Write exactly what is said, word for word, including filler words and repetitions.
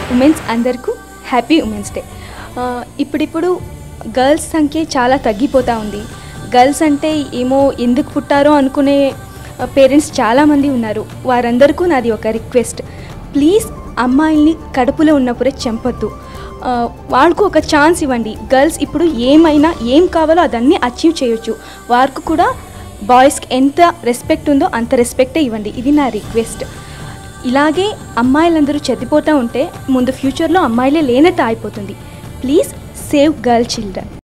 Women's అందరికీ happy women's day. ఇప్పుడిప్పుడు girls సంఖ్య చాలా తగ్గిపోతూ ఉంది. గర్ల్స్ అంటే ఏమో ఎందుకు పుట్టారో అనుకునే పేరెంట్స్ చాలామంది ఉన్నారు. వారందరికీ నాది ఒక రిక్వెస్ట్, ప్లీజ్ అమ్మాయిల్ని కడుపులో ఉన్నప్పుడే చంపొద్దు. వాళ్ళకు ఒక ఛాన్స్ ఇవ్వండి. గర్ల్స్ ఇప్పుడు ఏమైనా ఏం కావాలో అదన్నీ అచీవ్ చేయొచ్చు. వారికి కూడా బాయ్స్కి ఎంత రెస్పెక్ట్ ఉందో అంత రెస్పెక్టే ఇవ్వండి. ఇది నా రిక్వెస్ట్. ఇలాగే అమ్మాయిలందరూ చదిపోతూ ఉంటే ముందు ఫ్యూచర్లో అమ్మాయిలే లేనట్టు అయిపోతుంది. Please save girl children.